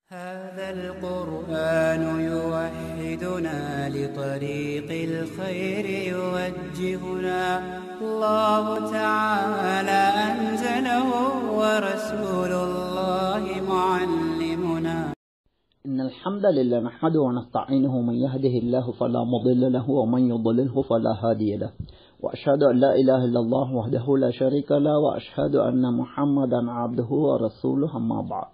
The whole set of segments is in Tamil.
هذا القرآن يوحدنا لطريق الخير يوجهنا الله تعالى أنزله ورسول الله معلمنا إن الحمد لله نحمده ونستعينه من يهده الله فلا مضل له ومن يضلله فلا هادي له وأشهد أن لا إله إلا الله وحده لا شريك له وأشهد أن محمدا عبده ورسوله أما بعد.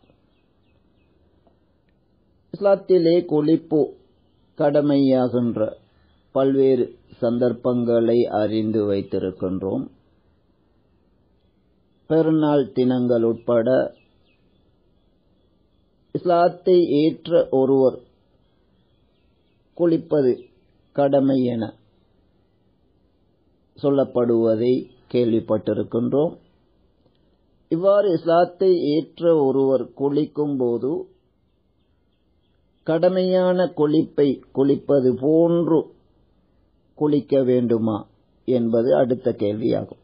இஸ்லாத்திலே குளிப்பு கடமையாகின்ற பல்வேறு சந்தர்ப்பங்களை அறிந்து வைத்திருக்கின்றோம். பெருநாள் தினங்கள் உட்பட இஸ்லாத்தை ஏற்ற ஒருவர் குளிப்பது கடமை என சொல்லப்படுவதை கேள்விப்பட்டிருக்கின்றோம். இவ்வாறு இஸ்லாத்தை ஏற்ற ஒருவர் குளிக்கும் போது கடமையான குளிப்பை குளிப்பது போன்று குளிக்க வேண்டுமா என்பது அடுத்த கேள்வியாகும்.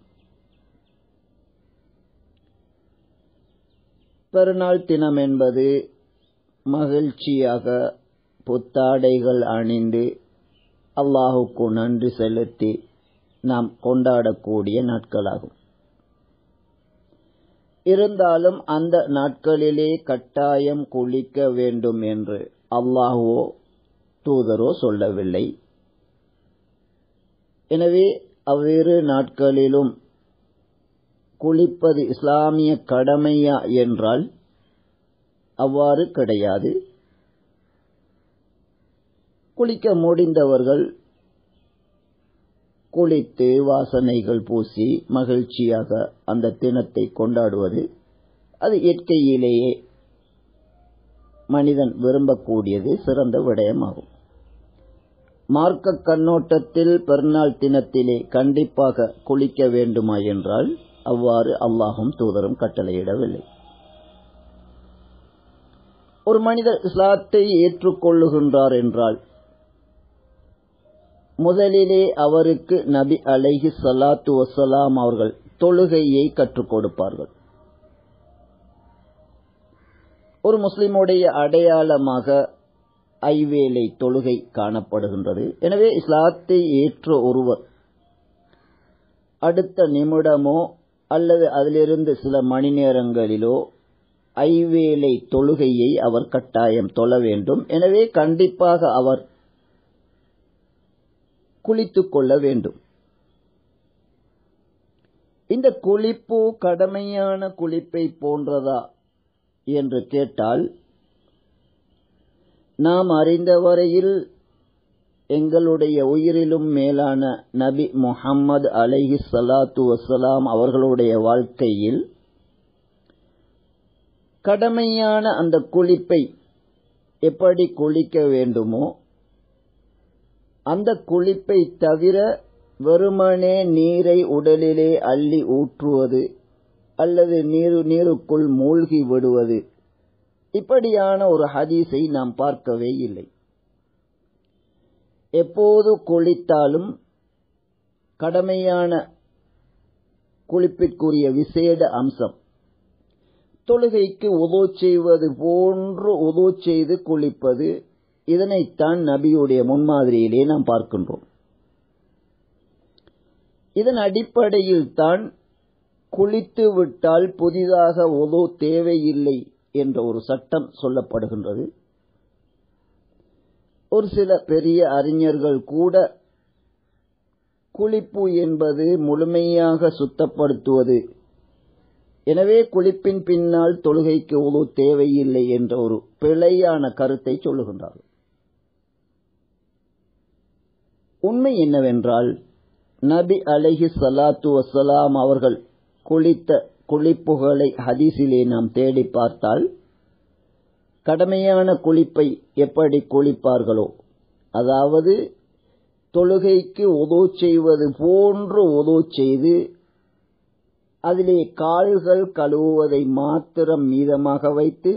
பெருநாள் தினம் என்பது மகிழ்ச்சியாக புத்தாடைகள் அணிந்து அல்லாஹுக்கு நன்றி செலுத்தி நாம் கொண்டாடக்கூடிய நாட்களாகும். இருந்தாலும் அந்த நாட்களிலே கட்டாயம் குளிக்க வேண்டும் என்று அல்லாஹோ தூதரோ சொல்லவில்லை. எனவே அவ்வேறு நாட்களிலும் குளிப்பது இஸ்லாமிய கடமையா என்றால் அவ்வாறு கிடையாது. குளிக்க முடிந்தவர்கள் குளித்து வாசனைகள் பூசி மகிழ்ச்சியாக அந்த தினத்தை கொண்டாடுவது அது இயற்கையிலேயே மனிதன் விரும்பக்கூடியது சிறந்த விடயமாகும். மார்க்க கண்ணோட்டத்தில் பெருநாள் தினத்திலே கண்டிப்பாக குளிக்க வேண்டுமா என்றால் அவ்வாறு அல்லாஹும் தூதரும் கட்டளையிடவில்லை. ஒரு மனிதர் இஸ்லாத்தை ஏற்றுக்கொள்ளுகின்றார் என்றால் முதலிலே அவருக்கு நபி அலைஹி ஸலாத்து வஸ்ஸலாம் அவர்கள் தொழுகையை கற்றுக் கொடுப்பார்கள். ஒரு முஸ்லிமுடைய அடையாளமாக ஐவேளை தொழுகை காணப்படுகின்றது. எனவே இஸ்லாத்தை ஏற்ற ஒருவர் அடுத்த நிமிடமோ அல்லது அதிலிருந்து சில மணி நேரங்களிலோ ஐவேளை தொழுகையை அவர் கட்டாயம் தொழ வேண்டும். எனவே கண்டிப்பாக அவர் குளித்துக் கொள்ள வேண்டும். இந்த குளிப்பு கடமையான குளிப்பை போன்றதா என்று கேட்டால் நாம் அறிந்த வரையில் எங்களுடைய உயிரிலும் மேலான நபி முஹம்மது அலைஹி ஸலாத்து வஸ்ஸலாம் அவர்களுடைய வாழ்க்கையில் கடமையான அந்த குளிப்பை எப்படி குளிக்க வேண்டுமோ அந்த குளிப்பை தவிர வெறுமனே நீரை உடலிலே அள்ளி ஊற்றுவது அல்லது நீருக்குள் மூழ்கி விடுவது இப்படியான ஒரு ஹதீஸை நாம் பார்க்கவே இல்லை. எப்போது குளித்தாலும் கடமையான குளிப்பிற்குரிய விசேட அம்சம் தொழுகைக்கு உது செய்வது போன்று உது செய்து குளிப்பது. இதனைத்தான் நபியுடைய முன்மாதிரியிலே நாம் பார்க்கின்றோம். இதன் அடிப்படையில் தான் குளித்து விட்டால் புதிதாக உது தேவையில்லை என்ற ஒரு சட்டம் சொல்லப்படுகின்றது. ஒரு சில பெரிய அறிஞர்கள் கூட குளிப்பு என்பது முழுமையாக சுத்தப்படுத்துவது, எனவே குளிப்பின் பின்னால் தொழுகைக்கு உது தேவையில்லை என்ற ஒரு பிழையான கருத்தை சொல்லுகின்றார்கள். உண்மை என்னவென்றால் நபி அலைஹி ஸலாத்து வஸ்ஸலாம் அவர்கள் குளித்த குளிப்புகளை ஹதீஸிலே நாம் தேடி பார்த்தால் கடமையான குளிப்பை எப்படி குளிப்பார்களோ, அதாவது தொழுகைக்கு உது செய்வது போன்று உது செய்து அதிலே கால்கள் கழுவுவதை மாத்திரம் மீதமாக வைத்து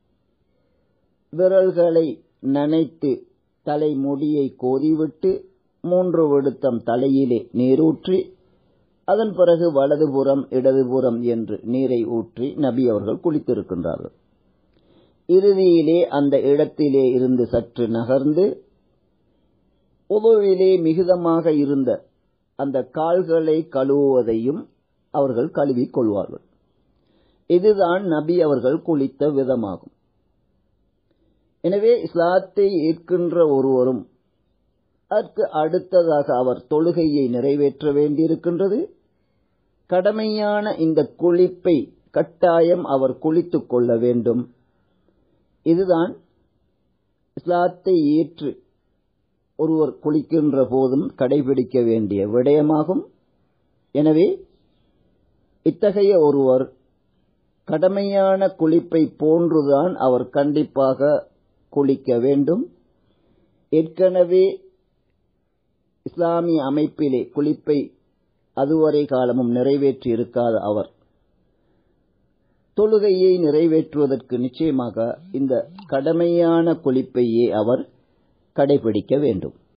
விரல்களை நனைத்து தலைமுடியை கோதிவிட்டு 3 விடுத்தம் தலையிலே நீரூற்றி அதன் பிறகு வலதுபுறம் இடதுபுறம் என்று நீரை ஊற்றி நபி அவர்கள் குளித்திருக்கின்றார்கள். இறுதியிலே அந்த இடத்திலே இருந்து சற்று நகர்ந்து உதுவிலே மிகுதமாக இருந்த அந்த கால்களை கழுவுவதையும் அவர்கள் கழுவிக் கொள்வார்கள். இதுதான் நபி அவர்கள் குளித்த விதமாகும். எனவே இஸ்லாத்தை ஏற்கின்ற ஒருவரும் அதற்கு அடுத்ததாக அவர் தொழுகையை நிறைவேற்ற வேண்டியிருக்கின்றது. கடமையான இந்த குளிப்பை கட்டாயம் அவர் குளித்துக் கொள்ள வேண்டும். இதுதான் இஸ்லாத்தை ஏற்று ஒருவர் குளிக்கின்ற போதும் கடைபிடிக்க வேண்டிய விடயமாகும். எனவே இத்தகைய ஒருவர் கடமையான குளிப்பை போன்றுதான் அவர் கண்டிப்பாக குளிக்க வேண்டும். ஏற்கனவே இஸ்லாமிய அமைப்பிலே குளிப்பை அதுவரை காலமும் நிறைவேற்றி இருக்காத அவர் தொழுகையை நிறைவேற்றுவதற்கு நிச்சயமாக இந்த கடமையான குளிப்பையே அவர் கடைபிடிக்க வேண்டும்.